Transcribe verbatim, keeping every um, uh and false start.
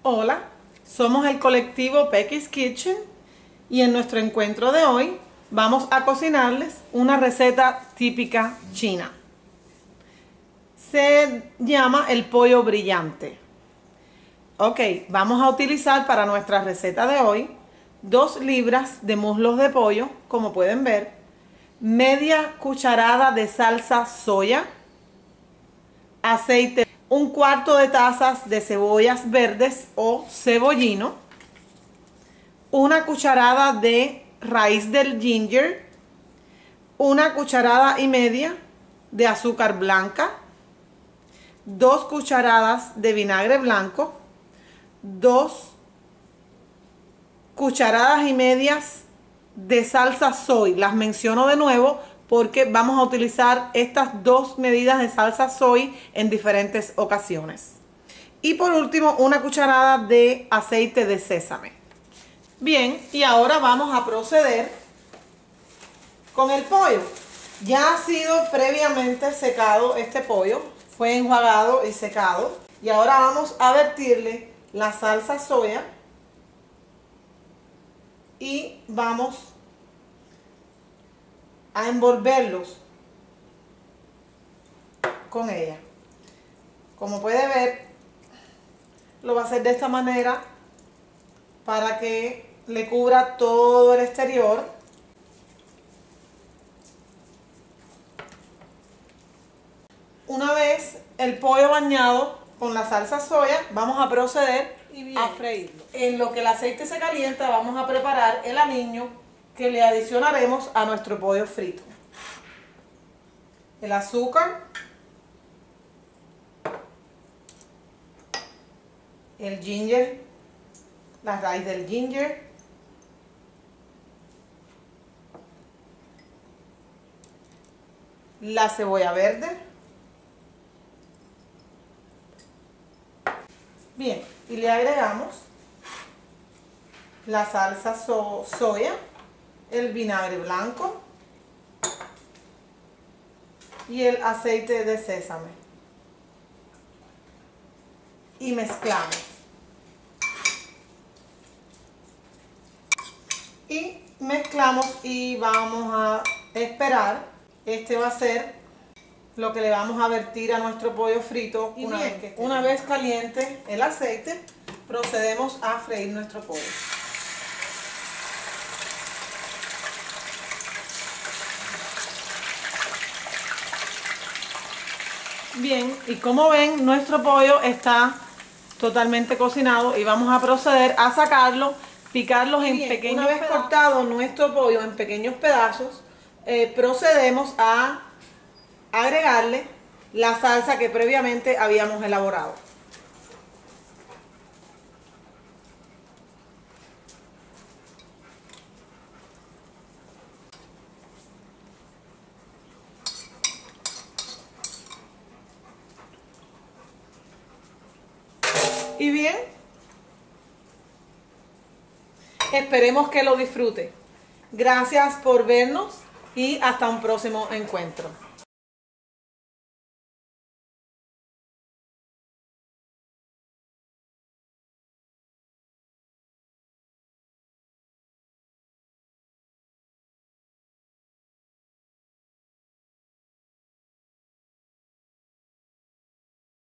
Hola, somos el colectivo Pecky's Kitchen y en nuestro encuentro de hoy vamos a cocinarles una receta típica china. Se llama el pollo brillante. Ok, vamos a utilizar para nuestra receta de hoy dos libras de muslos de pollo, como pueden ver, media cucharada de salsa soya, aceite, un cuarto de tazas de cebollas verdes o cebollino, una cucharada de raíz del ginger, una cucharada y media de azúcar blanca, dos cucharadas de vinagre blanco, dos cucharadas y medias de salsa soy. Las menciono de nuevo porque vamos a utilizar estas dos medidas de salsa soy en diferentes ocasiones. Y por último, una cucharada de aceite de sésamo. Bien, y ahora vamos a proceder con el pollo. Ya ha sido previamente secado este pollo, fue enjuagado y secado. Y ahora vamos a vertirle la salsa soya y vamos a envolverlos con ella. Como puede ver, lo va a hacer de esta manera para que le cubra todo el exterior. Una vez el pollo bañado con la salsa soya, vamos a proceder a freírlo. En lo que el aceite se calienta, vamos a preparar el aliño que le adicionaremos a nuestro pollo frito. El azúcar, el ginger, la raíz del ginger, la cebolla verde. Bien, y le agregamos la salsa so soya, el vinagre blanco y el aceite de sésamo. Y mezclamos. Y mezclamos y vamos a esperar. Este va a ser lo que le vamos a vertir a nuestro pollo frito. Y una, bien, vez, que una vez caliente el aceite, procedemos a freír nuestro pollo. Bien, y como ven, nuestro pollo está totalmente cocinado y vamos a proceder a sacarlo, picarlos en Bien, pequeños Una vez pedazos. cortado nuestro pollo en pequeños pedazos, eh, procedemos a agregarle la salsa que previamente habíamos elaborado. Y bien, esperemos que lo disfrute. Gracias por vernos y hasta un próximo encuentro.